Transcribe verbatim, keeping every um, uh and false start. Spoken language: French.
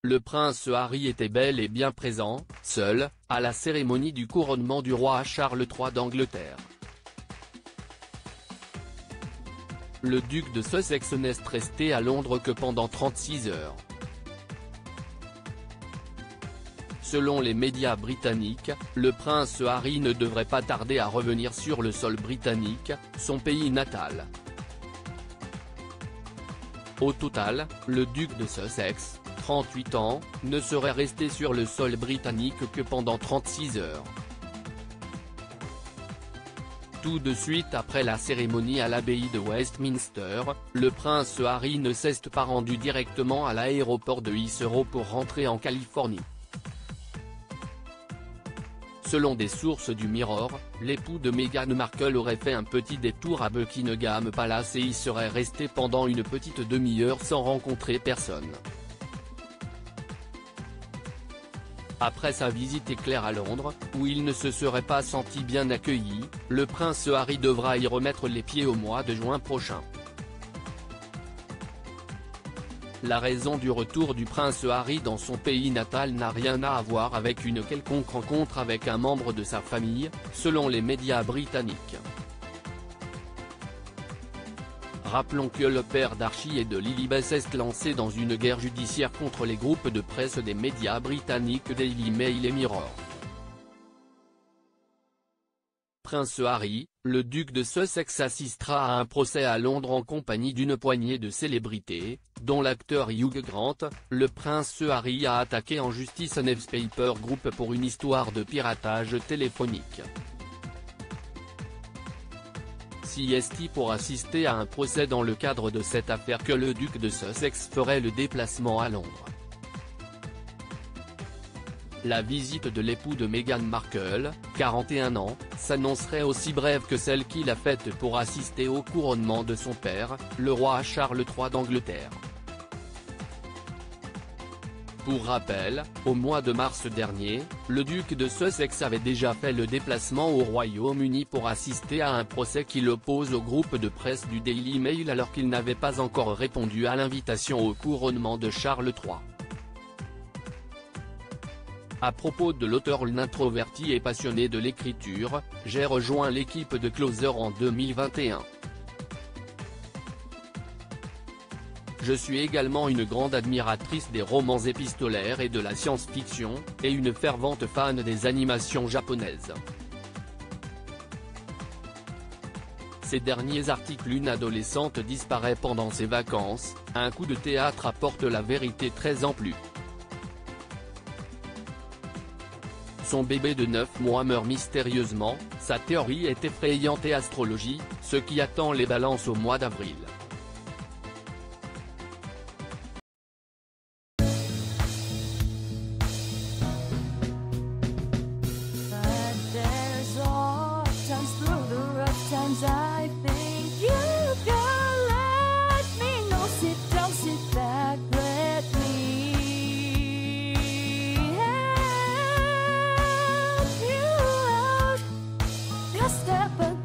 le prince Harry était bel et bien présent, seul, à la cérémonie du couronnement du roi Charles trois d'Angleterre. Le duc de Sussex n'est resté à Londres que pendant trente-six heures. Selon les médias britanniques, le prince Harry ne devrait pas tarder à revenir sur le sol britannique, son pays natal. Au total, le duc de Sussex, trente-huit ans, ne serait resté sur le sol britannique que pendant trente-six heures. Tout de suite après la cérémonie à l'abbaye de Westminster, le prince Harry ne s'est pas rendu directement à l'aéroport de Heathrow pour rentrer en Californie. Selon des sources du Mirror, l'époux de Meghan Markle aurait fait un petit détour à Buckingham Palace et y serait resté pendant une petite demi-heure sans rencontrer personne. Après sa visite éclair à Londres, où il ne se serait pas senti bien accueilli, le prince Harry devra y remettre les pieds au mois de juin prochain. La raison du retour du prince Harry dans son pays natal n'a rien à voir avec une quelconque rencontre avec un membre de sa famille, selon les médias britanniques. Rappelons que le père d'Archie et de Lilibet est lancé dans une guerre judiciaire contre les groupes de presse des médias britanniques Daily Mail et Mirror. Prince Harry, le duc de Sussex assistera à un procès à Londres en compagnie d'une poignée de célébrités, dont l'acteur Hugh Grant. Le prince Harry a attaqué en justice un newspaper group pour une histoire de piratage téléphonique. C S T pour assister à un procès dans le cadre de cette affaire que le duc de Sussex ferait le déplacement à Londres. La visite de l'époux de Meghan Markle, quarante et un ans, s'annoncerait aussi brève que celle qu'il a faite pour assister au couronnement de son père, le roi Charles trois d'Angleterre. Pour rappel, au mois de mars dernier, le duc de Sussex avait déjà fait le déplacement au Royaume-Uni pour assister à un procès qui l'oppose au groupe de presse du Daily Mail alors qu'il n'avait pas encore répondu à l'invitation au couronnement de Charles trois. À propos de l'auteur introverti et passionné de l'écriture, j'ai rejoint l'équipe de Closer en deux mille vingt et un. Je suis également une grande admiratrice des romans épistolaires et de la science-fiction, et une fervente fan des animations japonaises. Ces derniers articles. Une adolescente disparaît pendant ses vacances, un coup de théâtre apporte la vérité très amplue. Son bébé de neuf mois meurt mystérieusement, sa théorie est effrayante et astrologie, ce qui attend les balances au mois d'avril. Step